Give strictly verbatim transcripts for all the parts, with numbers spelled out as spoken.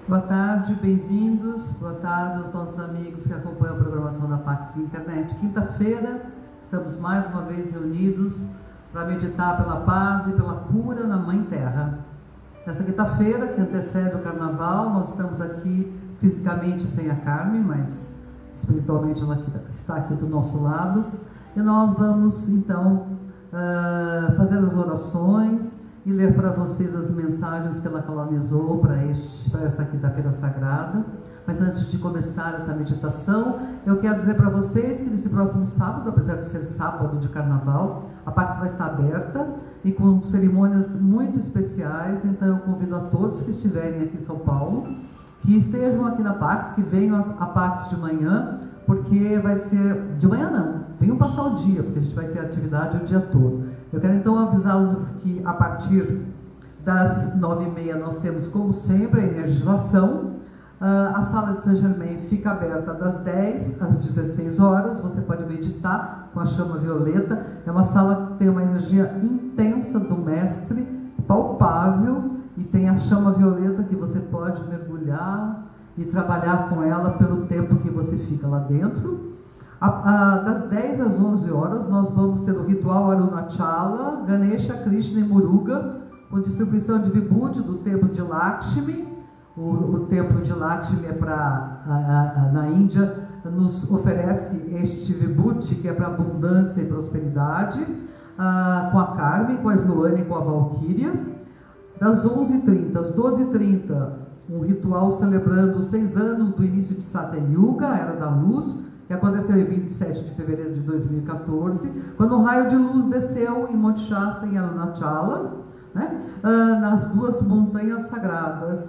Boa tarde, bem-vindos. Boa tarde aos nossos amigos que acompanham a programação da Pax via internet. Quinta-feira, estamos mais uma vez reunidos para meditar pela paz e pela cura na Mãe Terra. Nessa quinta-feira, que antecede o Carnaval, nós estamos aqui fisicamente sem a Carmen, mas espiritualmente ela está aqui do nosso lado. E nós vamos, então, uh, fazer as orações e ler para vocês as mensagens que ela canalizou para essa quinta-feira sagrada. Mas antes de começar essa meditação, eu quero dizer para vocês que nesse próximo sábado, apesar de ser sábado de Carnaval, a Pax vai estar aberta e com cerimônias muito especiais. Então eu convido a todos que estiverem aqui em São Paulo, que estejam aqui na Pax, que venham a Pax de manhã, porque vai ser... De manhã não, venham passar o dia, porque a gente vai ter atividade o dia todo. Eu quero então avisá-los que a partir das nove e meia nós temos, como sempre, a energização. Uh, a sala de Saint-Germain fica aberta das dez às dezesseis horas. Você pode meditar com a chama violeta. É uma sala que tem uma energia intensa do mestre, palpável, e tem a chama violeta que você pode mergulhar e trabalhar com ela pelo tempo que você fica lá dentro. A, a, das dez às onze horas nós vamos ter o ritual Arunachala, Ganesha, Krishna e Muruga, com distribuição de Vibhuti do templo de Lakshmi. O, o templo de Lakshmi é para, na Índia, nos oferece este Vibhuti, que é para abundância e prosperidade, a, com a Carmen, com a Sloane e com a Valkyria. Das onze e trinta às doze e trinta, um ritual celebrando os seis anos do início de Satya Yuga, a Era da Luz, que aconteceu em vinte e sete de fevereiro de dois mil e quatorze, quando um raio de luz desceu em Monte Shasta, em Arunachala, né, uh, nas duas montanhas sagradas.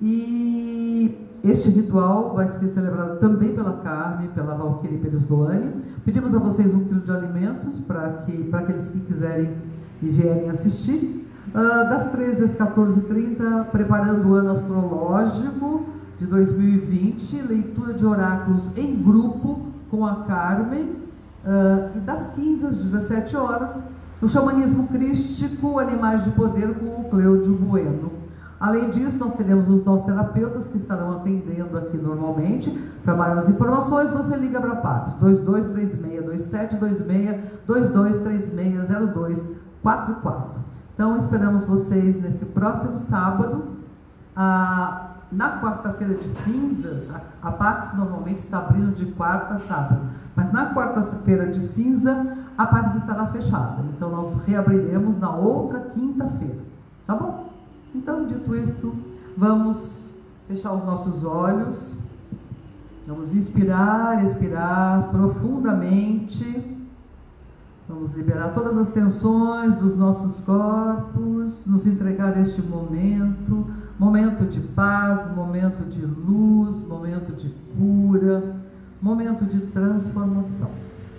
E este ritual vai ser celebrado também pela Carmen, pela Valkyrie e pela Sloane. Pedimos a vocês um quilo de alimentos para que, para aqueles que quiserem e vierem assistir. Uh, das treze às quatorze e trinta, preparando o ano astrológico de dois mil e vinte, leitura de oráculos em grupo com a Carmen. Uh, e das quinze às dezessete horas, o xamanismo crístico, animais de poder, com o Cleudio Bueno. Além disso, nós teremos os nossos terapeutas que estarão atendendo aqui normalmente. Para maiores informações, você liga para a Pax dois dois três seis, dois sete dois seis, dois dois três seis, zero dois quatro quatro. Então, esperamos vocês nesse próximo sábado. Ah, na quarta-feira de cinzas, a, a Pax normalmente está abrindo de quarta a sábado, mas na quarta-feira de cinza, a Pax estará fechada. Então, nós reabriremos na outra quinta-feira. Tá bom? Então, dito isto, vamos fechar os nossos olhos, vamos inspirar, expirar profundamente, vamos liberar todas as tensões dos nossos corpos, nos entregar este momento, momento de paz, momento de luz, momento de cura, momento de transformação.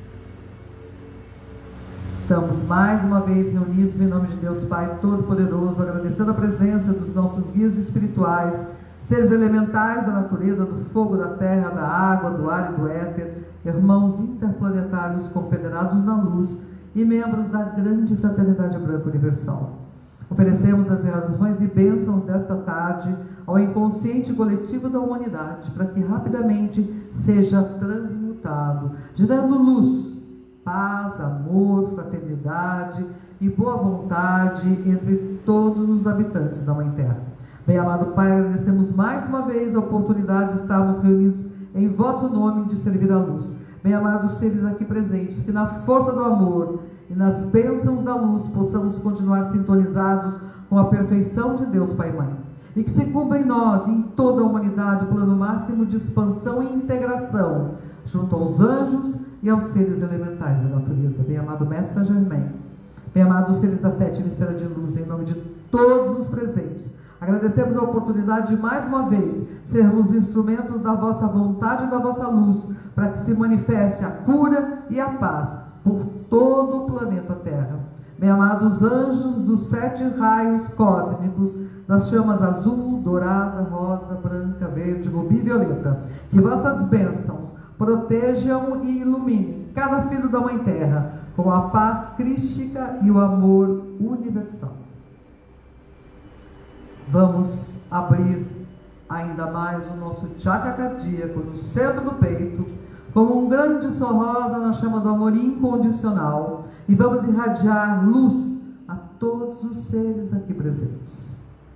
Estamos mais uma vez reunidos em nome de Deus Pai Todo-Poderoso, agradecendo a presença dos nossos guias espirituais, seres elementais da natureza, do fogo, da terra, da água, do ar e do éter, irmãos interplanetários confederados na luz e membros da grande fraternidade branca universal. Oferecemos as realizações e bênçãos desta tarde ao inconsciente coletivo da humanidade, para que rapidamente seja transmutado, gerando luz, paz, amor, fraternidade e boa vontade entre todos os habitantes da Mãe Terra. Bem amado Pai, agradecemos mais uma vez a oportunidade de estarmos reunidos em vosso nome de servir a luz. Bem amados seres aqui presentes, que na força do amor e nas bênçãos da luz possamos continuar sintonizados com a perfeição de Deus Pai e Mãe. E que se cumpra em nós e em toda a humanidade o plano máximo de expansão e integração, junto aos anjos e aos seres elementais da natureza. Bem amado Mestre Saint-Germain, bem amados seres da sétima esfera de luz, em nome de todos os presentes, agradecemos a oportunidade de mais uma vez sermos instrumentos da vossa vontade e da vossa luz, para que se manifeste a cura e a paz por todo o planeta Terra. Bem amados anjos dos sete raios cósmicos, das chamas azul, dourada, rosa, branca, verde, rubi e violeta, que vossas bênçãos protejam e iluminem cada filho da Mãe Terra com a paz crística e o amor universal. Vamos abrir ainda mais o nosso chakra cardíaco no centro do peito, como um grande sol rosa na chama do amor incondicional, e vamos irradiar luz a todos os seres aqui presentes.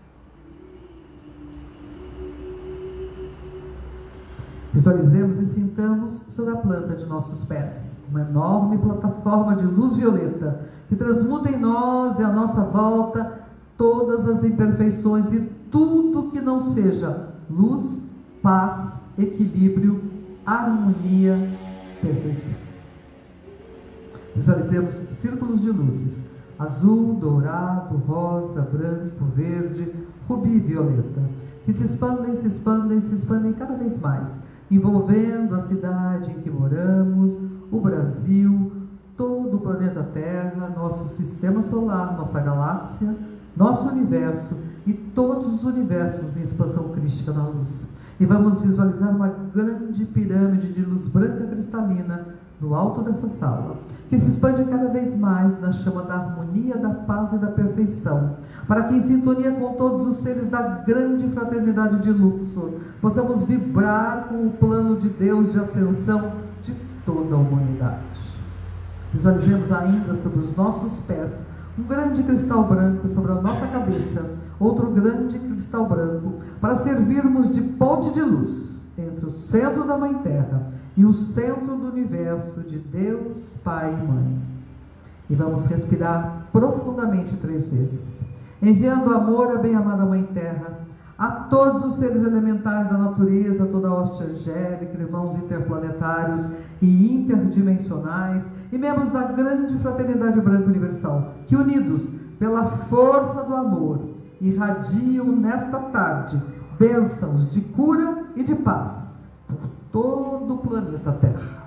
Visualizemos e sintamos sobre a planta de nossos pés uma enorme plataforma de luz violeta que transmuta em nós e à nossa volta todas as imperfeições e tudo que não seja luz, paz, equilíbrio, harmonia, perfeição. Visualizemos círculos de luzes: azul, dourado, rosa, branco, verde, rubi e violeta, que se expandem, se expandem, se expandem cada vez mais, envolvendo a cidade em que moramos, o Brasil, todo o planeta Terra, nosso sistema solar, nossa galáxia, nosso universo e todos os universos em expansão crística na luz. E vamos visualizar uma grande pirâmide de luz branca cristalina no alto dessa sala, que se expande cada vez mais na chama da harmonia, da paz e da perfeição, para que, em sintonia com todos os seres da grande fraternidade de Luxor, possamos vibrar com o plano de Deus de ascensão de toda a humanidade. Visualizemos ainda sobre os nossos pés um grande cristal branco, sobre a nossa cabeça outro grande cristal branco, para servirmos de ponte de luz entre o centro da Mãe Terra e o centro do universo de Deus, Pai e Mãe. E vamos respirar profundamente três vezes, enviando amor à bem-amada Mãe Terra, a todos os seres elementares da natureza, toda a hoste angélica, irmãos interplanetários e interdimensionais, e membros da grande fraternidade branca universal, que, unidos pela força do amor, irradiam nesta tarde bênçãos de cura e de paz por todo o planeta Terra.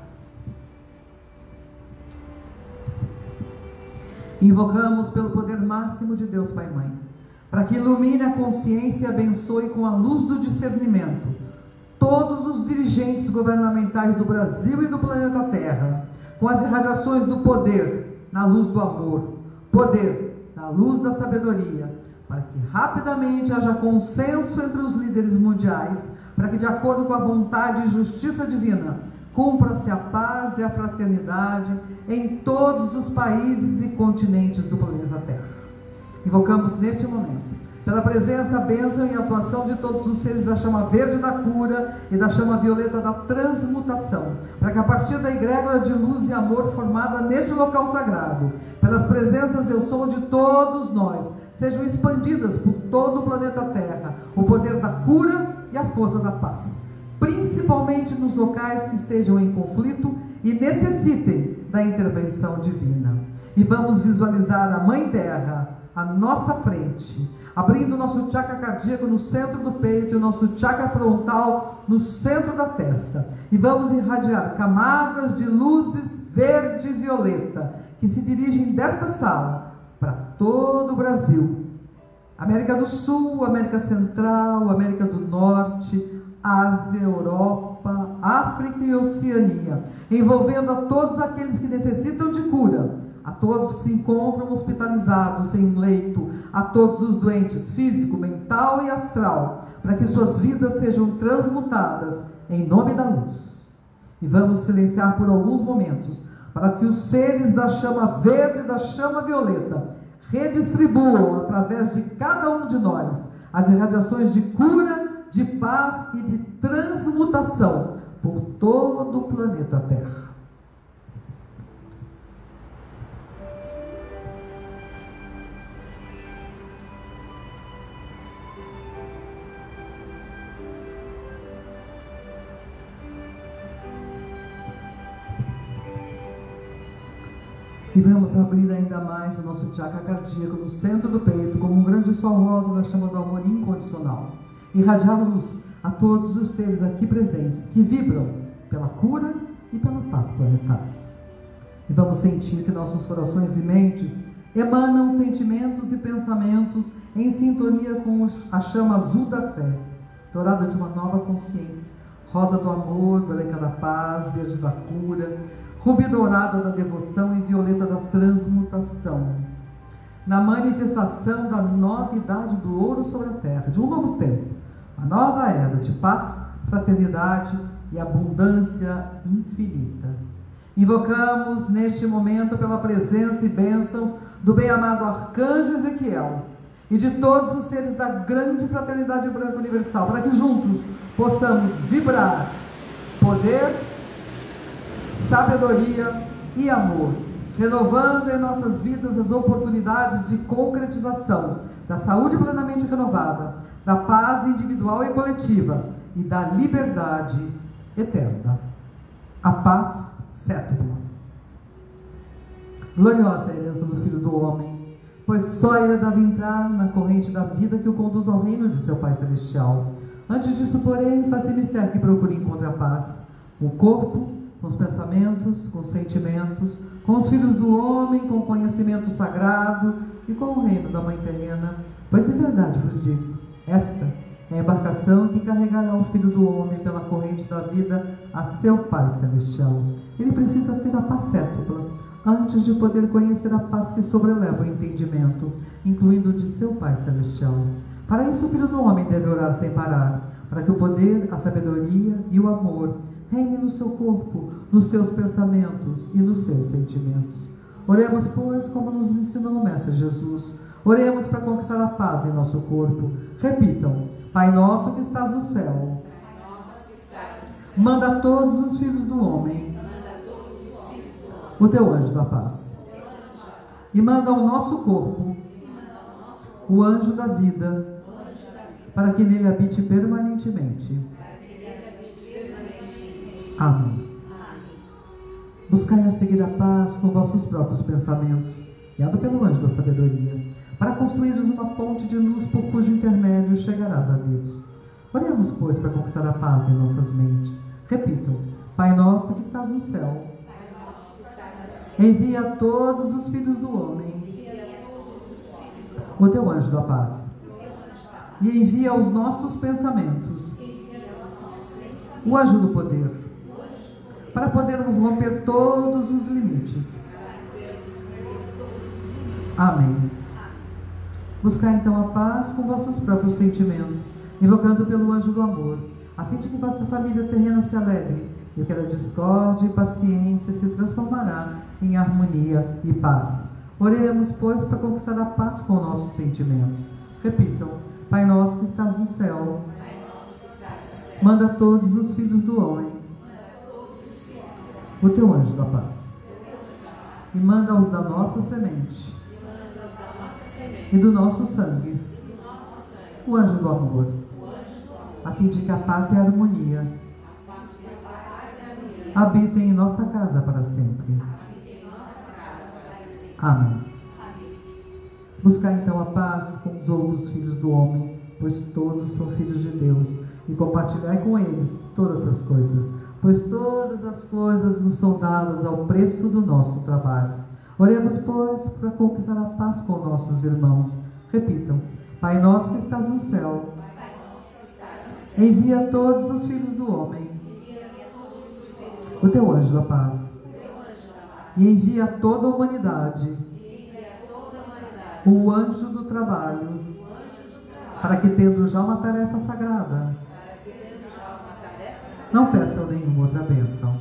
Invocamos pelo poder máximo de Deus Pai e Mãe, para que ilumine a consciência e abençoe com a luz do discernimento todos os dirigentes governamentais do Brasil e do planeta Terra, com as irradiações do poder na luz do amor, poder na luz da sabedoria, para que rapidamente haja consenso entre os líderes mundiais, para que, de acordo com a vontade e justiça divina, cumpra-se a paz e a fraternidade em todos os países e continentes do planeta Terra. Invocamos neste momento pela presença, bênção e atuação de todos os seres da chama verde da cura e da chama violeta da transmutação, para que, a partir da egrégora de luz e amor formada neste local sagrado, pelas presenças eu sou de todos nós, sejam expandidas por todo o planeta Terra o poder da cura e a força da paz, principalmente nos locais que estejam em conflito e necessitem da intervenção divina. E vamos visualizar a Mãe Terra à nossa frente, abrindo o nosso chakra cardíaco no centro do peito e o nosso chakra frontal no centro da testa. E vamos irradiar camadas de luzes verde e violeta que se dirigem desta sala para todo o Brasil, América do Sul, América Central, América do Norte, Ásia, Europa, África e Oceania, envolvendo a todos aqueles que necessitam de cura, a todos que se encontram hospitalizados em leito, a todos os doentes físico, mental e astral, para que suas vidas sejam transmutadas em nome da luz. E vamos silenciar por alguns momentos, para que os seres da chama verde e da chama violeta redistribuam através de cada um de nós as irradiações de cura, de paz e de transmutação por todo o planeta Terra. E vamos abrir ainda mais o nosso chakra cardíaco no centro do peito, como um grande sol rosa da chama do amor incondicional. Irradiar luz a todos os seres aqui presentes, que vibram pela cura e pela paz planetária. E vamos sentir que nossos corações e mentes emanam sentimentos e pensamentos em sintonia com a chama azul da fé, dourada de uma nova consciência, rosa do amor, branca da paz, verde da cura, rubi dourada da devoção e violeta da transmutação, na manifestação da nova idade do ouro sobre a terra, de um novo tempo, a nova era de paz, fraternidade e abundância infinita. Invocamos neste momento pela presença e bênçãos do bem-amado Arcanjo Ezequiel e de todos os seres da grande fraternidade branca universal, para que juntos possamos vibrar poder, sabedoria e amor, renovando em nossas vidas as oportunidades de concretização da saúde plenamente renovada, da paz individual e coletiva e da liberdade eterna. A paz sétupla. Gloriosa é a herança do Filho do Homem, pois só ele deve entrar na corrente da vida que o conduz ao reino de seu Pai Celestial. Antes disso, porém, faz-se mistério que procure encontrar a paz com o corpo, com os pensamentos, com os sentimentos, com os filhos do homem, com o conhecimento sagrado e com o reino da Mãe terrena. Pois em verdade vos digo, esta é a embarcação que carregará o Filho do Homem pela corrente da vida a seu Pai Celestial. Ele precisa ter a paz sétupla, antes de poder conhecer a paz que sobreleva o entendimento, incluindo o de seu Pai Celestial. Para isso, o Filho do Homem deve orar sem parar, para que o poder, a sabedoria e o amor reine no seu corpo, nos seus pensamentos e nos seus sentimentos. Oremos, pois, como nos ensinou o Mestre Jesus. Oremos para conquistar a paz em nosso corpo. Repitam: Pai nosso que estás no céu, manda a todos os filhos do homem o teu anjo da paz, e manda ao nosso corpo o anjo da vida, para que nele habite permanentemente. Amém. Buscai a seguir a paz com vossos próprios pensamentos, guiado pelo anjo da sabedoria, para construires uma ponte de luz por cujo intermédio chegarás a Deus. Oremos, pois, para conquistar a paz em nossas mentes. Repitam: Pai nosso que estás no céu, envia a todos os filhos do homem o teu anjo da paz, e envia aos nossos pensamentos o anjo do poder, para podermos romper todos os limites. Amém. Buscai então a paz com vossos próprios sentimentos, invocando pelo anjo do amor, a fim de que vossa família terrena se alegre, e que a discórdia e paciência se transformará em harmonia e paz. Oremos, pois, para conquistar a paz com nossos sentimentos. Repitam: Pai nosso que estás no céu, manda a todos os filhos do homem o teu anjo da paz, e manda-os da nossa semente e do nosso sangue o anjo do amor, a fim de que a paz e a harmonia habitem em nossa casa para sempre. Amém. Buscai então a paz com os outros filhos do homem, pois todos são filhos de Deus, e compartilhai com eles todas as coisas, pois todas as coisas nos são dadas ao preço do nosso trabalho. Oremos, pois, para conquistar a paz com nossos irmãos. Repitam: Pai nosso que estás no céu, envia a todos os filhos do homem o teu anjo da paz, e envia a toda a humanidade o anjo do trabalho, para que, tendo já uma tarefa sagrada, não peçam nenhuma outra bênção.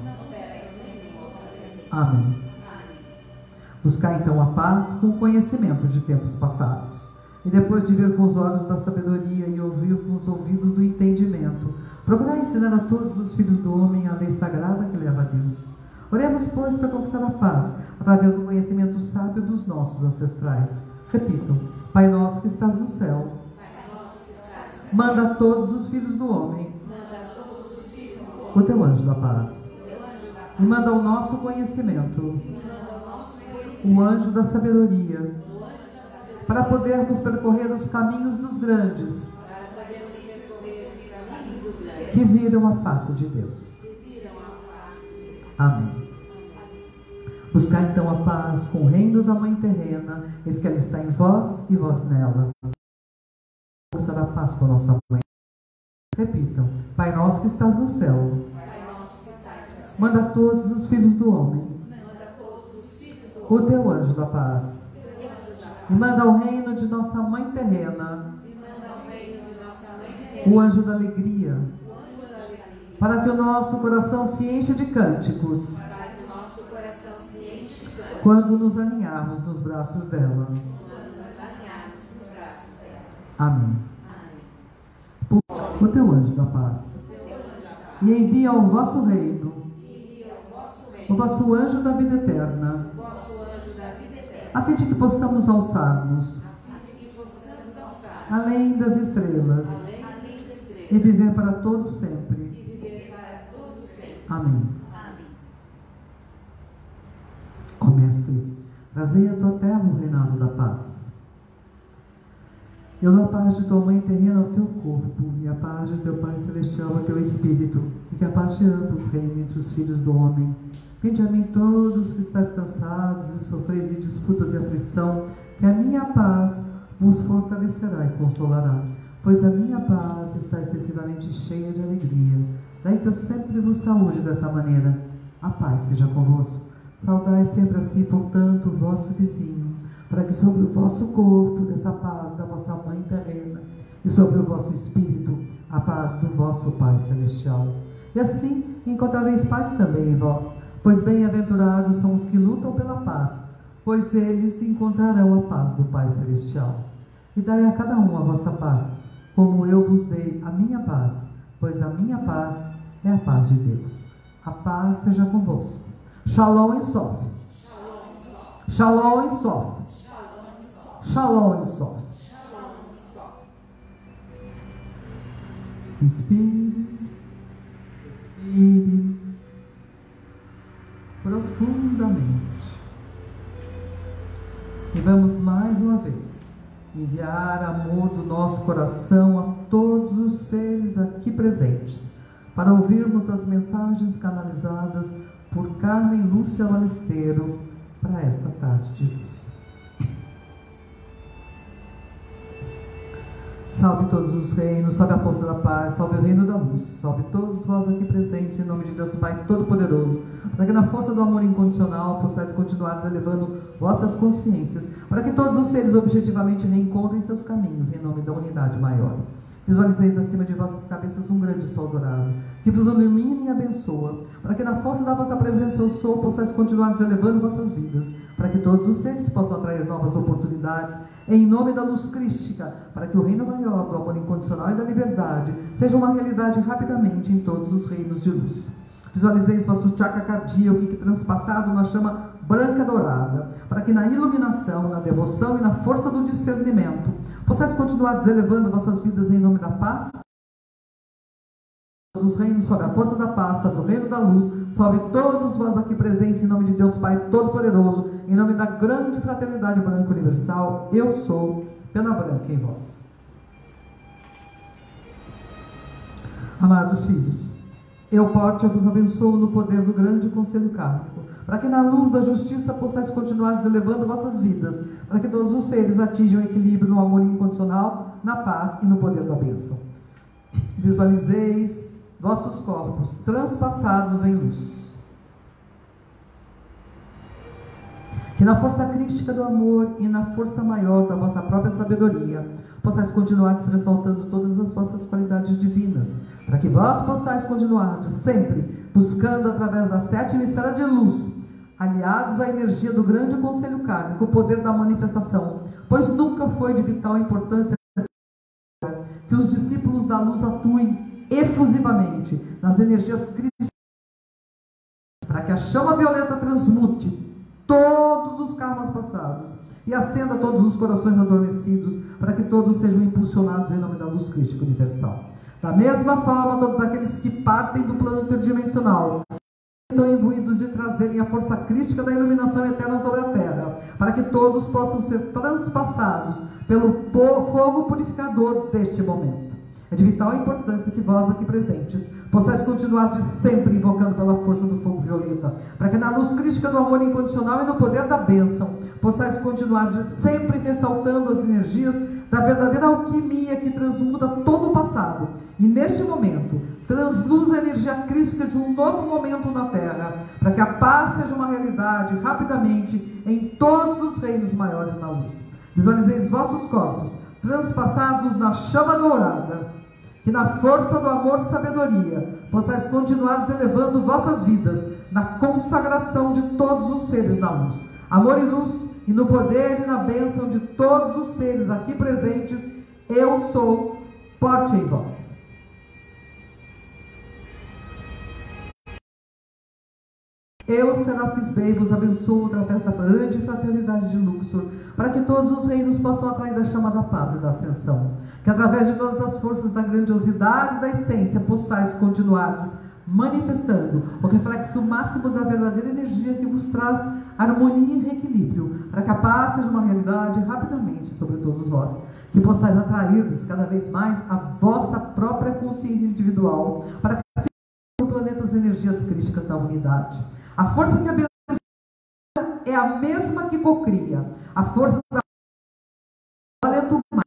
Amém. Buscar então a paz com o conhecimento de tempos passados, e depois de ver com os olhos da sabedoria e ouvir com os ouvidos do entendimento, procurar ensinar a todos os filhos do homem a lei sagrada que leva a Deus. Oremos, pois, para conquistar a paz através do conhecimento sábio dos nossos ancestrais. Repitam: Pai nosso que estás no céu, manda a todos os filhos do homem o teu anjo da paz, e manda ao nosso conhecimento o anjo da sabedoria, para podermos percorrer os caminhos dos grandes que viram a face de Deus. Amém. Buscar então a paz com o reino da Mãe terrena, eis que ela está em vós e vós nela. Buscar a paz com a nossa Mãe. Repitam: Pai nosso que estás no céu, manda a todos os filhos do homem o teu anjo da paz, e manda ao reino de nossa Mãe terrena o anjo da alegria, para que o nosso coração se encha de cânticos quando nos aninharmos nos braços dela. Amém. O teu anjo da paz, e envia ao vosso reino o vosso anjo da vida eterna, a fim de que possamos alçar-nos além das estrelas e viver para todos sempre. Amém. Ó Mestre, trazei à tua terra o reinado da paz. Eu dou a paz de tua mãe terrena ao teu corpo, e a paz de teu Pai celestial ao teu espírito, e que a paz de ambos reine entre os filhos do homem. Vinde a mim todos que estáis cansados e sofreis em disputas e aflição, que a minha paz vos fortalecerá e consolará, pois a minha paz está excessivamente cheia de alegria. Daí que eu sempre vos saúde dessa maneira. A paz seja convosco. Saudai sempre assim, portanto, o vosso vizinho, para que sobre o vosso corpo dessa paz da vossa mãe terrena, e sobre o vosso espírito a paz do vosso Pai celestial. E assim encontrareis paz também em vós, pois bem-aventurados são os que lutam pela paz, pois eles encontrarão a paz do Pai celestial. E dai a cada um a vossa paz, como eu vos dei a minha paz, pois a minha paz é a paz de Deus. A paz seja convosco. Shalom em Sof. Shalom em Sof. Shalom em Sof. Inspire, expire profundamente. E vamos mais uma vez enviar amor do nosso coração a todos os seres aqui presentes, para ouvirmos as mensagens canalizadas por Carmen Lúcia Balesteiro para esta tarde de luz. Salve todos os reinos, salve a força da paz, salve o reino da luz, salve todos vós aqui presentes, em nome de Deus Pai Todo-Poderoso, para que na força do amor incondicional possais continuar elevando vossas consciências, para que todos os seres objetivamente reencontrem seus caminhos, em nome da unidade maior. Visualizeis acima de vossas cabeças um grande sol dourado, que vos ilumine e abençoa, para que na força da vossa presença eu sou, possais continuar elevando vossas vidas, para que todos os seres possam atrair novas oportunidades, em nome da luz crística, para que o reino maior do amor incondicional e da liberdade seja uma realidade rapidamente em todos os reinos de luz. Visualizeis vosso chakra cardíaco que transpassado na chama branca dourada, para que na iluminação, na devoção e na força do discernimento possais continuar elevando vossas vidas em nome da paz. Os reinos sob a força da paz, sob o reino da luz, salve todos vós aqui presentes em nome de Deus Pai Todo-Poderoso, em nome da grande fraternidade branca universal, eu sou pena branca em vós. Amados filhos, eu porte vos abençoo no poder do grande conselho kármico, para que na luz da justiça possais continuar elevando vossas vidas, para que todos os seres atinjam o equilíbrio no amor incondicional, na paz e no poder da bênção. Visualizeis vossos corpos transpassados em luz. Que na força crística do amor e na força maior da vossa própria sabedoria, possais continuar ressaltando todas as vossas qualidades divinas, para que vós possais continuar sempre buscando através da sétima esfera de luz, aliados à energia do grande conselho kármico, o poder da manifestação, pois nunca foi de vital importância que os discípulos da luz atuem efusivamente nas energias críticas, para que a chama violeta transmute todos os karmas passados e acenda todos os corações adormecidos, para que todos sejam impulsionados em nome da luz crística universal. Da mesma forma, todos aqueles que partem do plano interdimensional estão imbuídos de trazerem a força crística da iluminação eterna sobre a Terra, para que todos possam ser transpassados pelo fogo purificador deste momento. É de vital importância que vós aqui presentes possais continuar de sempre invocando pela força do fogo violeta, para que na luz crística do amor incondicional e no poder da bênção possais continuar de sempre ressaltando as energias da verdadeira alquimia que transmuta todo o passado e neste momento transluz a energia crística de um novo momento na Terra, para que a paz seja uma realidade rapidamente em todos os reinos maiores na luz. Visualizeis vossos corpos transpassados na chama dourada, que que na força do amor e sabedoria possais continuar elevando vossas vidas na consagração de todos os seres da luz. Amor e luz, e no poder e na bênção de todos os seres aqui presentes, eu sou forte em vós. Eu, Serafis Bey, vos abençoo através da grande fraternidade de Luxor, para que todos os reinos possam atrair a chama da paz e da ascensão. Que através de todas as forças da grandiosidade e da essência possais continuar manifestando o reflexo máximo da verdadeira energia que vos traz harmonia e reequilíbrio, para que a paz seja uma realidade rapidamente sobre todos vós. Que possais atrair-vos cada vez mais a vossa própria consciência individual, para que se o planeta as energias críticas da unidade. A força que abençoa é a mesma que cocria. A força da planeta humano,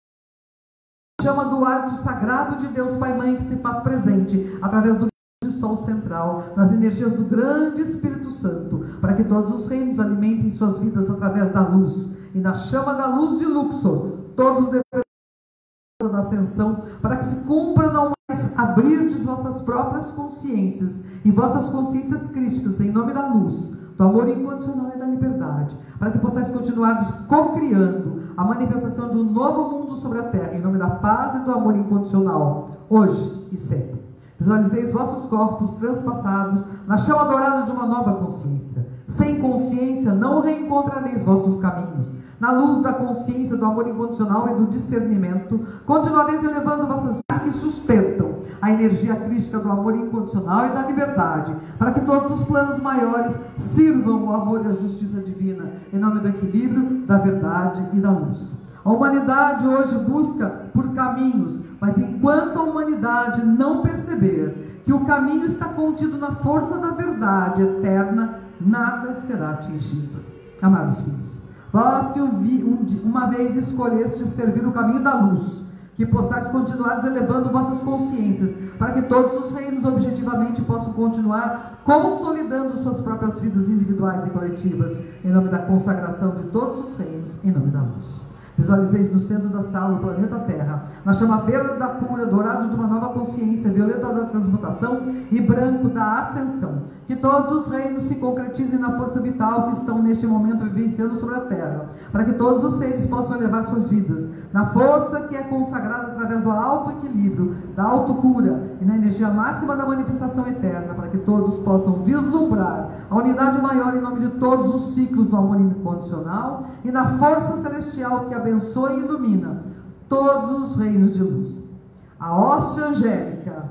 chama do hálito sagrado de Deus Pai Mãe, que se faz presente através do Sol central, nas energias do grande Espírito Santo, para que todos os reinos alimentem suas vidas através da luz, e na chama da luz de Luxor, todos devem da ascensão, para que se cumpra não mais abrirdes vossas próprias consciências e vossas consciências crísticas em nome da luz, do amor incondicional e da liberdade, para que possais continuar co-criando a manifestação de um novo mundo sobre a terra, em nome da paz e do amor incondicional, hoje e sempre. Visualizeis vossos corpos transpassados na chama dourada de uma nova consciência. Sem consciência não reencontrareis vossos caminhos. Na luz da consciência, do amor incondicional e do discernimento, continuareis elevando vossas vidas que sustentam a energia crística do amor incondicional e da liberdade, para que todos os planos maiores sirvam o amor e a justiça divina, em nome do equilíbrio, da verdade e da luz. A humanidade hoje busca por caminhos, mas enquanto a humanidade não perceber que o caminho está contido na força da verdade eterna, nada será atingido. Amados filhos, vós que uma vez escolhestes servir o caminho da luz, que possais continuar elevando vossas consciências, para que todos os reinos objetivamente possam continuar consolidando suas próprias vidas individuais e coletivas, em nome da consagração de todos os reinos, em nome da luz. Visualizeis no centro da sala o planeta Terra, na chama verde da cura, dourado de uma nova consciência, violeta da transmutação e branco da ascensão. Que todos os reinos se concretizem na força vital que estão neste momento vivenciando sobre a Terra, para que todos os seres possam elevar suas vidas na força que é consagrada através do auto-equilíbrio, da autocura e na energia máxima da manifestação eterna, para que todos possam vislumbrar a unidade maior em nome de todos os ciclos do amor incondicional e na força celestial que abençoa e ilumina todos os reinos de luz. A hóstia angélica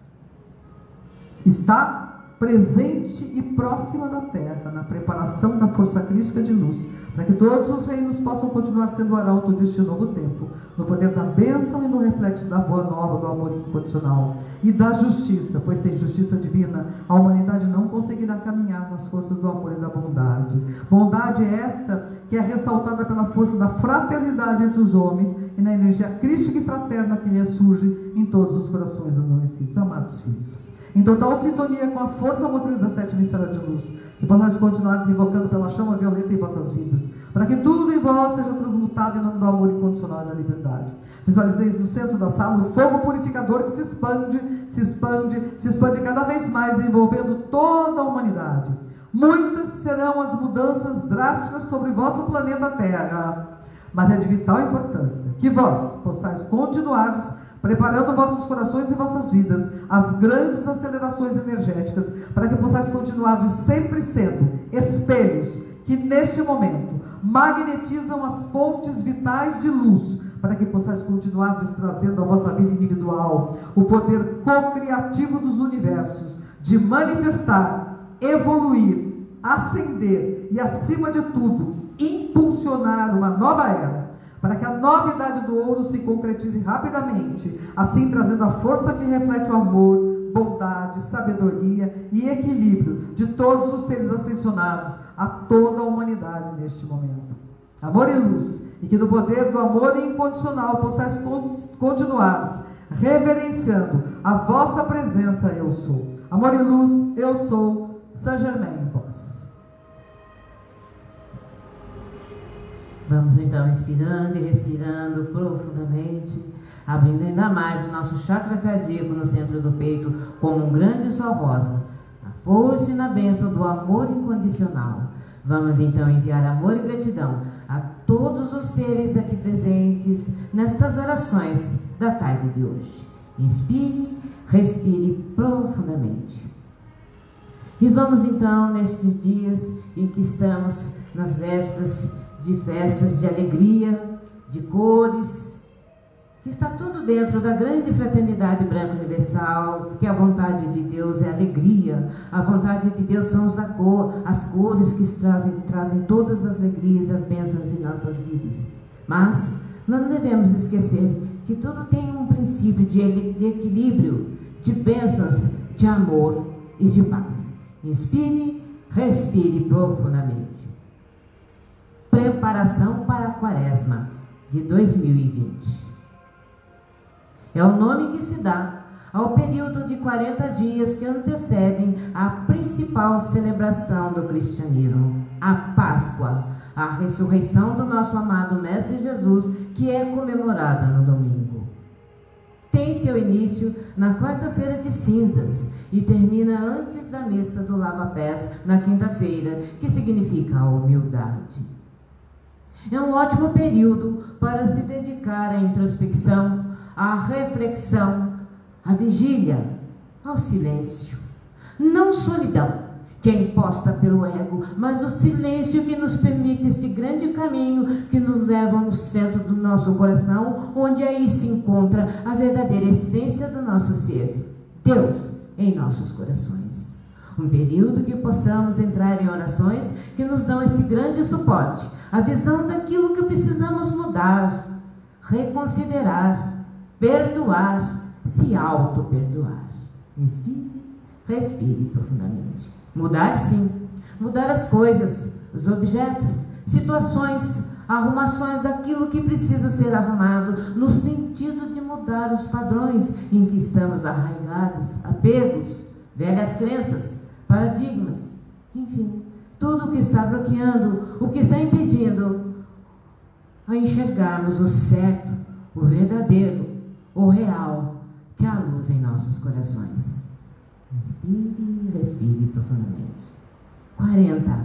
está presente e próxima da Terra, na preparação da força crística de luz, para que todos os reinos possam continuar sendo arauto deste novo tempo, no poder da bênção e no reflexo da boa nova, do amor incondicional e da justiça, pois sem justiça divina, a humanidade não conseguirá caminhar nas forças do amor e da bondade. Bondade esta que é ressaltada pela força da fraternidade entre os homens e na energia crística e fraterna que ressurge em todos os corações adormecidos. Amados filhos, em total sintonia com a força motriz da sétima esfera de luz, que possais continuar desinvocando pela chama violeta em vossas vidas, para que tudo em vós seja transmutado em nome do amor incondicional e da liberdade. Visualizeis no centro da sala o fogo purificador que se expande, se expande, se expande cada vez mais, envolvendo toda a humanidade. Muitas serão as mudanças drásticas sobre vosso planeta Terra, mas é de vital importância que vós possais continuar preparando vossos corações e vossas vidas às grandes acelerações energéticas, para que possais continuar de sempre sendo espelhos que neste momento magnetizam as fontes vitais de luz, para que possais continuar trazendo à vossa vida individual o poder co-criativo dos universos, de manifestar, evoluir, ascender e, acima de tudo, impulsionar uma nova era, para que a novidade do ouro se concretize rapidamente, assim trazendo a força que reflete o amor, bondade, sabedoria e equilíbrio de todos os seres ascensionados a toda a humanidade neste momento. Amor e luz, e que no poder do amor incondicional possais continuar reverenciando a vossa presença, eu sou. Amor e luz, eu sou, Saint Germain em vós. Vamos então inspirando e respirando profundamente, abrindo ainda mais o nosso chakra cardíaco no centro do peito, como um grande sol rosa, na força e na bênção do amor incondicional. Vamos então enviar amor e gratidão a todos os seres aqui presentes nestas orações da tarde de hoje. Inspire, respire profundamente. E vamos então, nestes dias em que estamos nas vésperas de festas de alegria, de cores, que está tudo dentro da grande fraternidade branca universal, que a vontade de Deus é alegria, a vontade de Deus são os cor, as cores que trazem, trazem todas as alegrias e as bênçãos em nossas vidas. Mas não devemos esquecer que tudo tem um princípio de, de equilíbrio, de bênçãos, de amor e de paz. Inspire, respire profundamente. Preparação para a Quaresma de dois mil e vinte. É o nome que se dá ao período de quarenta dias que antecedem a principal celebração do cristianismo, a Páscoa, a ressurreição do nosso amado Mestre Jesus, que é comemorada no domingo. Tem seu início na quarta-feira de cinzas e termina antes da missa do lava-pés na quinta-feira, que significa a humildade. É um ótimo período para se dedicar à introspecção, à reflexão, à vigília, ao silêncio. Não solidão, que é imposta pelo ego, mas o silêncio que nos permite este grande caminho que nos leva no centro do nosso coração, onde aí se encontra a verdadeira essência do nosso ser, Deus em nossos corações. Um período que possamos entrar em orações que nos dão esse grande suporte, a visão daquilo que precisamos mudar, reconsiderar, perdoar, se auto-perdoar. Inspire, respire profundamente. Mudar sim, mudar as coisas, os objetos, situações, arrumações daquilo que precisa ser arrumado, no sentido de mudar os padrões em que estamos arraigados, apegos, velhas crenças, paradigmas, enfim, tudo o que está bloqueando, o que está impedindo a enxergarmos o certo, o verdadeiro, o real, que é a luz em nossos corações. Respire, respire profundamente. quarenta.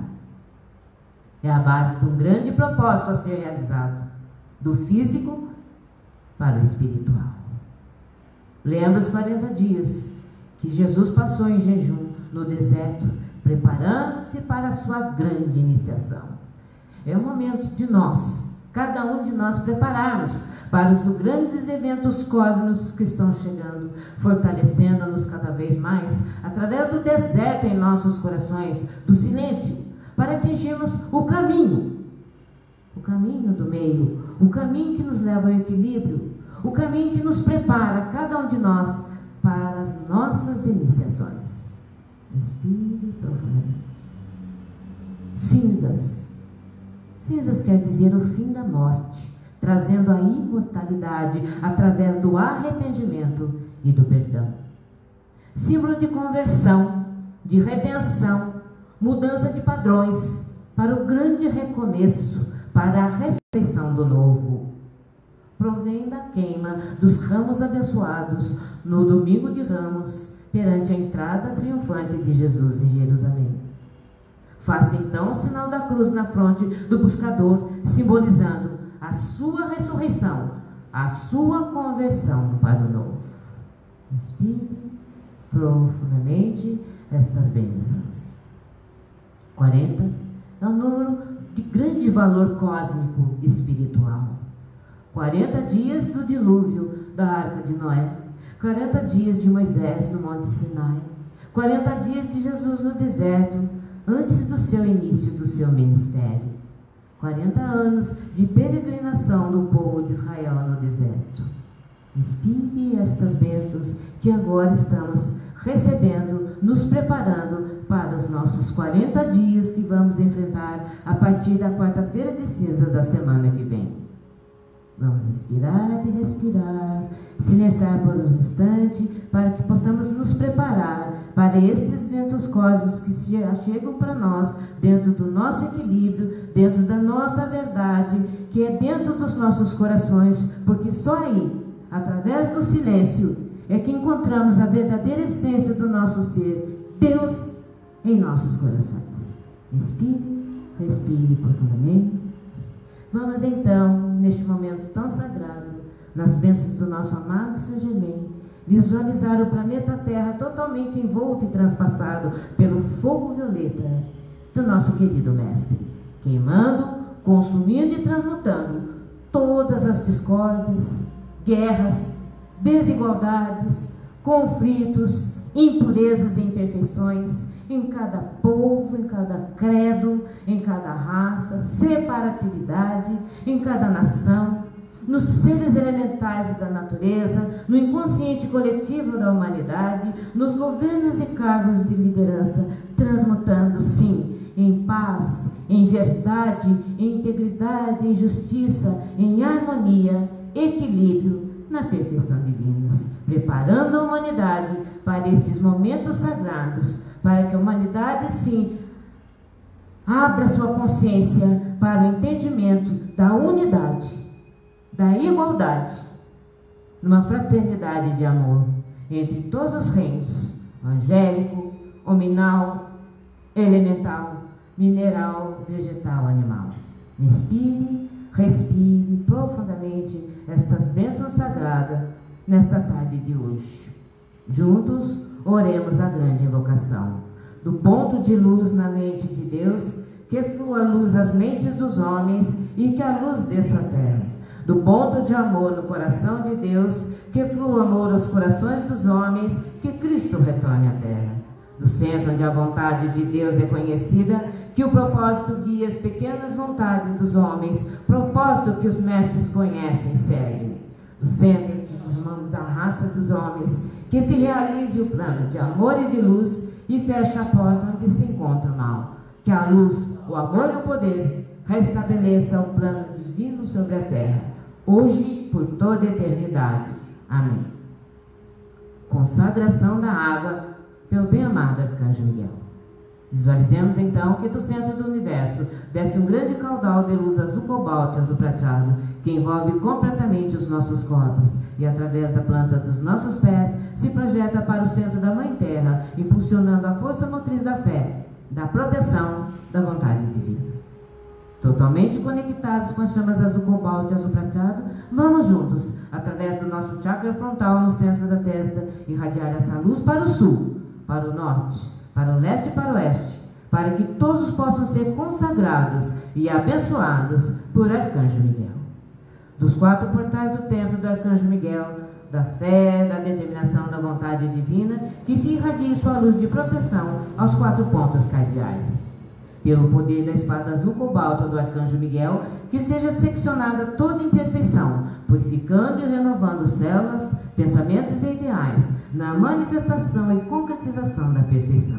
É a base de um grande propósito a ser realizado, do físico para o espiritual. Lembra os quarenta dias que Jesus passou em jejum no deserto, preparando-se para a sua grande iniciação. É o momento de nós, cada um de nós, prepararmos para os grandes eventos cósmicos que estão chegando, fortalecendo-nos cada vez mais, através do deserto em nossos corações, do silêncio, para atingirmos o caminho, o caminho do meio, o caminho que nos leva ao equilíbrio, o caminho que nos prepara, cada um de nós, para as nossas iniciações. Respire profundamente. Cinzas. Cinzas quer dizer o fim da morte, trazendo a imortalidade através do arrependimento e do perdão. Símbolo de conversão, de redenção, mudança de padrões, para o grande recomeço, para a ressurreição do novo. Provém da queima dos ramos abençoados no domingo de Ramos, perante a entrada triunfante de Jesus em Jerusalém. Faça então o sinal da cruz na fronte do buscador, simbolizando a sua ressurreição, a sua conversão para o novo. Inspire profundamente estas bênçãos. quarenta é um número de grande valor cósmico espiritual. quarenta dias do dilúvio da Arca de Noé, quarenta dias de Moisés no Monte Sinai, quarenta dias de Jesus no deserto, antes do seu início do seu ministério. quarenta anos de peregrinação do povo de Israel no deserto. Inspire estas bênçãos que agora estamos recebendo, nos preparando para os nossos quarenta dias que vamos enfrentar a partir da quarta-feira de cinza da semana que vem. Vamos inspirar e respirar, silenciar por um instante, para que possamos nos preparar para esses ventos cósmicos que chegam para nós, dentro do nosso equilíbrio, dentro da nossa verdade, que é dentro dos nossos corações, porque só aí através do silêncio, é que encontramos a verdadeira essência do nosso ser, Deus em nossos corações. Inspire, respire profundamente. Vamos então, neste momento tão sagrado, nas bênçãos do nosso amado Saint Germain, visualizar o planeta Terra totalmente envolto e transpassado pelo fogo violeta do nosso querido Mestre, queimando, consumindo e transmutando todas as discórdias, guerras, desigualdades, conflitos, impurezas e imperfeições em cada povo, em cada credo, em cada raça, separatividade, em cada nação, nos seres elementais da natureza, no inconsciente coletivo da humanidade, nos governos e cargos de liderança, transmutando, sim, em paz, em verdade, em integridade, em justiça, em harmonia, equilíbrio, na perfeição divina, preparando a humanidade para estes momentos sagrados, para que a humanidade, sim, abra sua consciência para o entendimento da unidade, da igualdade, numa fraternidade de amor entre todos os reinos, angélico, hominal, elemental, mineral, vegetal, animal. Inspire, respire profundamente estas bênçãos sagradas nesta tarde de hoje. Juntos, oremos a grande invocação. Do ponto de luz na mente de Deus, que flua a luz às mentes dos homens e que a luz desça à terra. Do ponto de amor no coração de Deus, que flua amor aos corações dos homens, que Cristo retorne à terra. Do centro onde a vontade de Deus é conhecida, que o propósito guia as pequenas vontades dos homens, propósito que os mestres conhecem e seguem. Do centro que formamos a raça dos homens, que se realize o plano de amor e de luz e feche a porta onde se encontra o mal. Que a luz, o amor e o poder restabeleça o plano divino sobre a terra, hoje por toda a eternidade. Amém. Consagração da água pelo bem-amado Arcanjo Miguel. Visualizemos então que do centro do universo desce um grande caudal de luz azul cobalto e azul prateado, que envolve completamente os nossos corpos e através da planta dos nossos pés se projeta para o centro da Mãe Terra, impulsionando a força motriz da fé, da proteção, da vontade divina. Totalmente conectados com as chamas azul cobalto e azul prateado, vamos juntos, através do nosso chakra frontal no centro da testa, irradiar essa luz para o sul, para o norte, para o leste e para o oeste, para que todos possam ser consagrados e abençoados por Arcanjo Miguel. Dos quatro portais do templo do Arcanjo Miguel, da fé, da determinação, da vontade divina, que se irradie sua luz de proteção aos quatro pontos cardeais. Pelo poder da espada azul cobalto do Arcanjo Miguel, que seja seccionada toda imperfeição, purificando e renovando células, pensamentos e ideais, na manifestação e concretização da perfeição.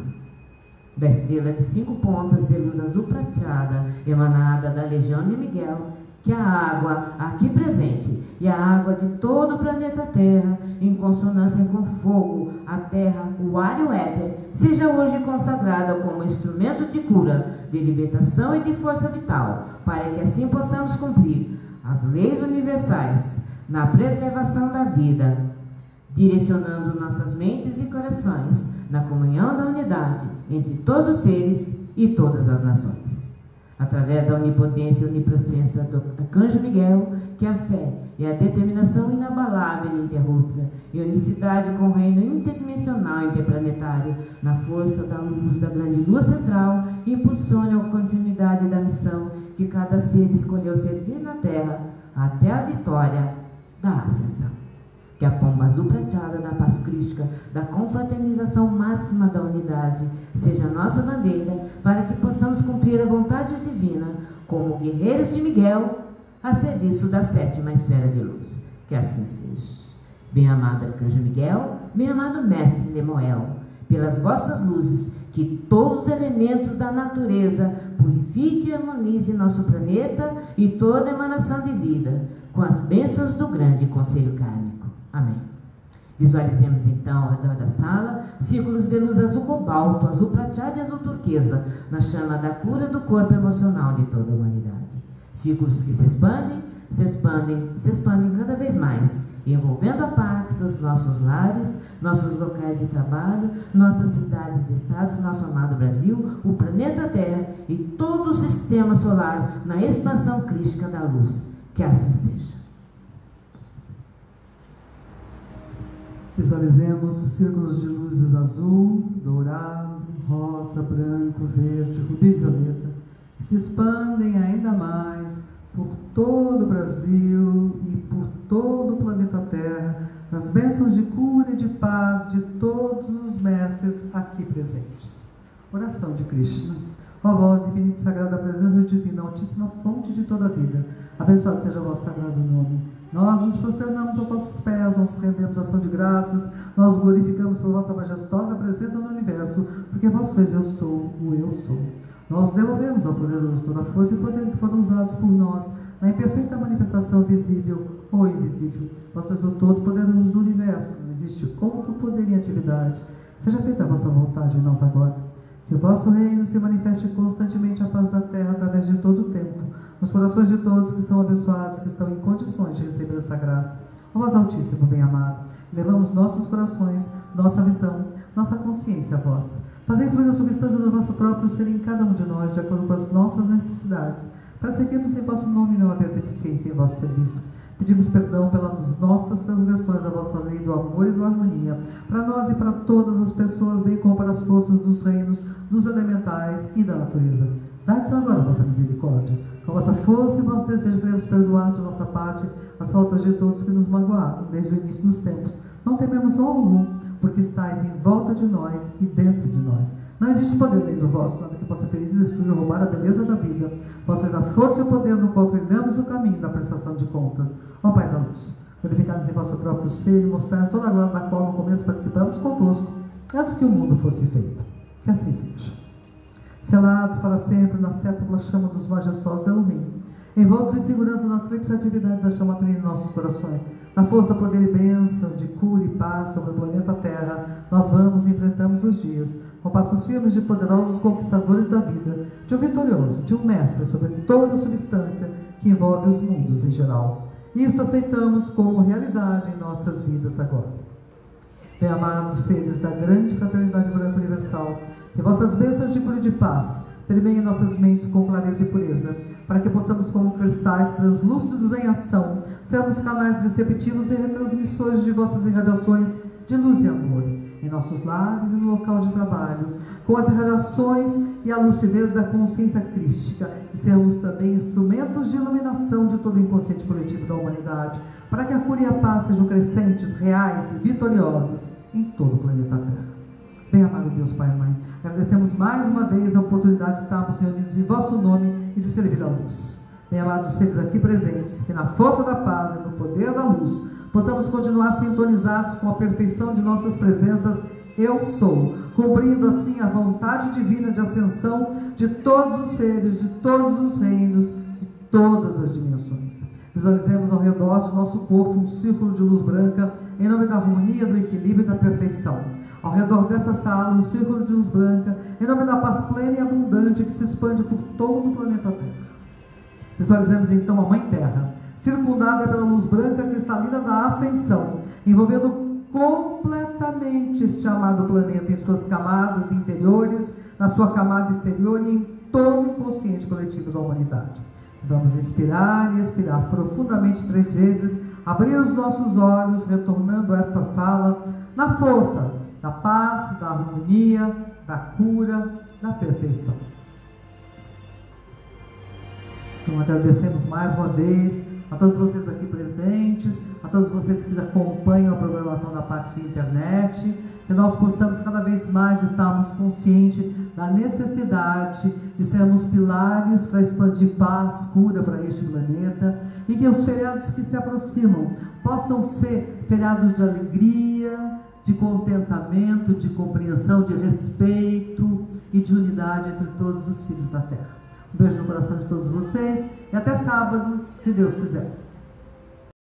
Da estrela de cinco pontas de luz azul prateada, emanada da Legião de Miguel, que a água aqui presente e a água de todo o planeta Terra, em consonância com o fogo, a terra, o ar e o éter, seja hoje consagrada como instrumento de cura, de libertação e de força vital, para que assim possamos cumprir as leis universais na preservação da vida, direcionando nossas mentes e corações na comunhão da unidade entre todos os seres e todas as nações. Através da onipotência e onipresença do Arcanjo Miguel, que a fé e a determinação inabalável e ininterrupta, e unicidade com o reino interdimensional e interplanetário, na força da luz da grande lua central, impulsione a continuidade da missão que cada ser escolheu servir na Terra, até a vitória da ascensão. Que a pomba azul prateada da paz crística, da confraternização máxima da unidade, seja nossa bandeira, para que possamos cumprir a vontade divina, como guerreiros de Miguel, a serviço da sétima esfera de luz. Que assim seja. Bem-amado Arcanjo Miguel, bem-amado Mestre Lemuel, pelas vossas luzes, que todos os elementos da natureza purifiquem e harmonizem nosso planeta e toda emanação de vida, com as bênçãos do grande conselho kármico. Amém. Visualizemos então ao redor da sala círculos de luz azul cobalto, azul prateado e azul turquesa, na chama da cura do corpo emocional de toda a humanidade. Círculos que se expandem, se expandem, se expandem cada vez mais, envolvendo a Pax, os nossos lares, nossos locais de trabalho, nossas cidades e estados, nosso amado Brasil, o planeta Terra e todo o sistema solar na expansão crística da luz. Que assim seja. Visualizemos círculos de luzes azul, dourado, rosa, branco, verde, rubi e violeta, que se expandem ainda mais por todo o Brasil e por todo o planeta Terra, nas bênçãos de cura e de paz de todos os mestres aqui presentes. Oração de Krishna. Ó vós, infinita e sagrada presença divina, altíssima fonte de toda a vida, abençoado seja o vosso sagrado nome. Nós nos prosternamos aos vossos pés, nós rendemos ação de graças, nós glorificamos por vossa majestosa presença no universo, porque vós sois eu sou, o eu sou. Nós devolvemos ao poderoso toda a força e poder que foram usados por nós, na imperfeita manifestação visível ou invisível. Vós sois o todo-poderoso do universo, não existe outro poder em atividade. Seja feita a vossa vontade em nós agora. Que o vosso reino se manifeste constantemente à face da terra através de todo o tempo, nos corações de todos que são abençoados, que estão em condições de receber essa graça. Ó vós Altíssimo, bem-amado, levamos nossos corações, nossa visão, nossa consciência a vós. Fazei fluir a substância do vosso próprio ser em cada um de nós, de acordo com as nossas necessidades, para seguirmos em vosso nome e não haver deficiência em vosso serviço. Pedimos perdão pelas nossas transgressões, a vossa lei do amor e da harmonia, para nós e para todas as pessoas, bem como para as forças dos reinos, dos elementais e da natureza. Dá-nos agora a vossa misericórdia. Com a vossa força e vosso desejo, queremos perdoar de nossa parte as faltas de todos que nos magoaram desde o início dos tempos. Não tememos mal algum, porque estáis em volta de nós e dentro de nós. Não existe poder além do vosso, nada que possa ferir, destruir ou roubar a beleza da vida. Vós sois a força e o poder no qual trilhamos o caminho da prestação de contas. Ó Pai da luz, glorificados em vosso próprio ser e mostrar toda a glória da qual no começo participamos convosco, antes que o mundo fosse feito. Que assim seja. Selados para sempre na sétupla chama dos majestosos Elohim, envoltos em segurança na tríplice atividade da chama trina em nossos corações, na força, poder e bênção de cura e paz sobre o planeta Terra, nós vamos e enfrentamos os dias, com passos firmes de poderosos conquistadores da vida, de um vitorioso, de um mestre sobre toda a substância que envolve os mundos em geral. Isto aceitamos como realidade em nossas vidas agora. Bem-amados seres da grande fraternidade branca universal, que vossas bênçãos de cura e de paz permeiem nossas mentes com clareza e pureza, para que possamos, como cristais translúcidos em ação, sermos canais receptivos e retransmissores de vossas irradiações de luz e amor, em nossos lares e no local de trabalho, com as irradiações e a lucidez da consciência crística, e sermos também instrumentos de iluminação de todo o inconsciente coletivo da humanidade, para que a cura e a paz sejam crescentes, reais e vitoriosas em todo o planeta Terra. Bem-amado Deus, Pai e Mãe, agradecemos mais uma vez a oportunidade de estarmos reunidos em vosso nome e de servir a luz. Bem-amados seres aqui presentes, que na força da paz e no poder da luz, possamos continuar sintonizados com a perfeição de nossas presenças Eu Sou, cumprindo assim a vontade divina de ascensão de todos os seres, de todos os reinos, de todas as dimensões. Visualizemos ao redor de nosso corpo um círculo de luz branca, em nome da harmonia, do equilíbrio e da perfeição. Ao redor dessa sala, um círculo de luz branca, em nome da paz plena e abundante que se expande por todo o planeta Terra. Visualizemos então a Mãe Terra, circundada pela luz branca cristalina da ascensão, envolvendo completamente este amado planeta em suas camadas interiores, na sua camada exterior e em todo o inconsciente coletivo da humanidade. Vamos inspirar e expirar profundamente três vezes, abrir os nossos olhos, retornando a esta sala, na força da paz, da harmonia, da cura, da perfeição. Então agradecemos mais uma vez a todos vocês aqui presentes, a todos vocês que acompanham a programação da Pax via internet, que nós possamos cada vez mais estarmos conscientes da necessidade de sermos pilares para expandir paz, cura para este planeta, e que os feriados que se aproximam possam ser feriados de alegria, de contentamento, de compreensão, de respeito e de unidade entre todos os filhos da Terra. Um beijo no coração de todos vocês e até sábado, se Deus quiser.